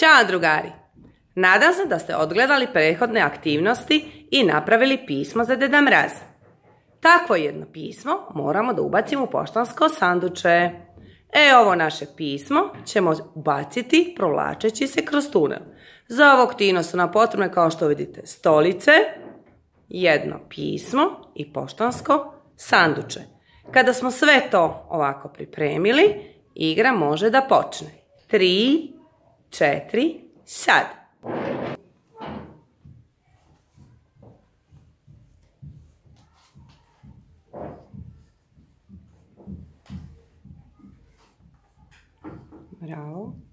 Ćao drugari! Nadam se da ste odgledali prethodne aktivnosti i napravili pismo za Deda Mraza. Takvo jedno pismo moramo da ubacimo u poštansko sanduče. Ovo naše pismo ćemo ubaciti provlačeći se kroz tunel. Za ovo aktivnost su nam potrebne, kao što vidite, stolice, jedno pismo i poštansko sanduče. Kada smo sve to ovako pripremili, igra može da počne. 3, 4, sad! Bravo.